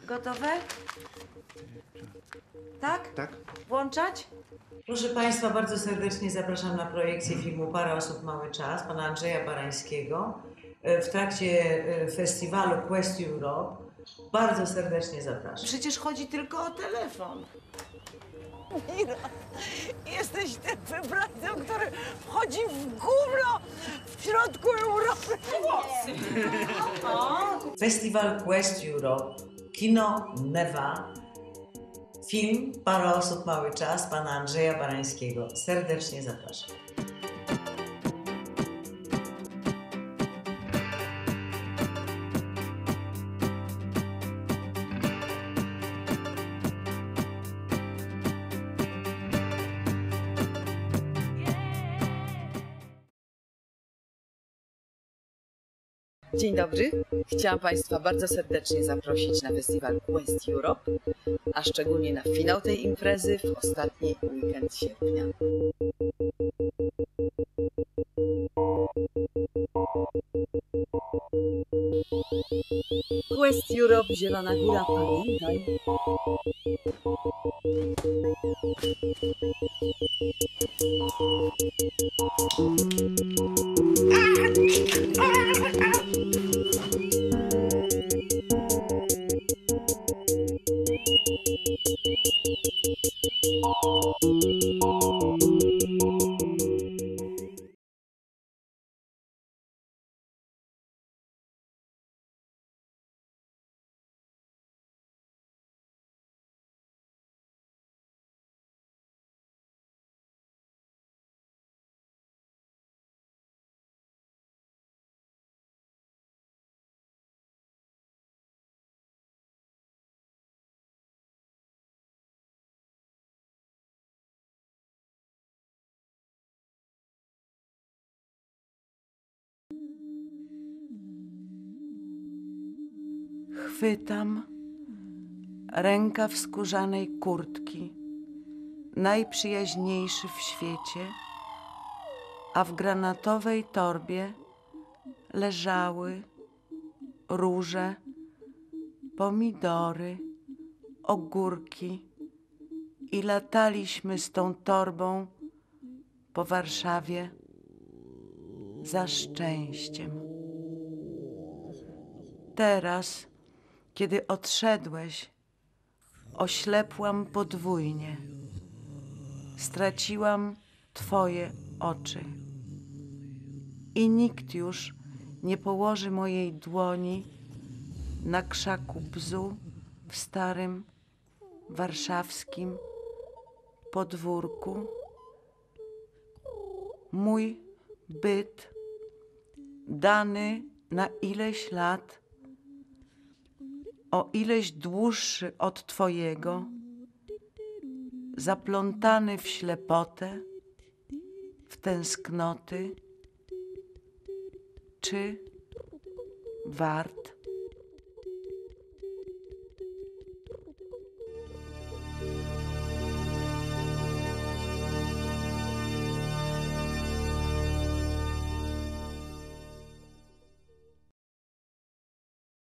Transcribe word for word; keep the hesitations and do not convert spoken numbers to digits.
Gotowe? Tak? Tak? Włączać? Proszę Państwa, bardzo serdecznie zapraszam na projekcję filmu Parę osób, mały czas pana Andrzeja Barańskiego w trakcie festiwalu Quest Europe. Bardzo serdecznie zapraszam. Przecież chodzi tylko o telefon. Mira, jesteś tym wybrańcem, który wchodzi w gówno w środku Europy. Festiwal Quest Europe, kino Newa, film Parę osób, mały czas pana Andrzeja Barańskiego. Serdecznie zapraszam. Dzień dobry. Chciałam Państwa bardzo serdecznie zaprosić na festiwal Quest Europe, a szczególnie na finał tej imprezy w ostatni weekend sierpnia. Quest Europe, Zielona Góra, pamiętaj. Chwytam rękaw skórzanej kurtki, najprzyjaźniejszy w świecie, a w granatowej torbie leżały róże, pomidory, ogórki i lataliśmy z tą torbą po Warszawie za szczęściem. Teraz, kiedy odszedłeś, oślepłam podwójnie. Straciłam Twoje oczy. I nikt już nie położy mojej dłoni na krzaku bzu w starym warszawskim podwórku. Mój byt, dany na ileś lat, o ileś dłuższy od Twojego, zaplątany w ślepotę, w tęsknoty, czy wart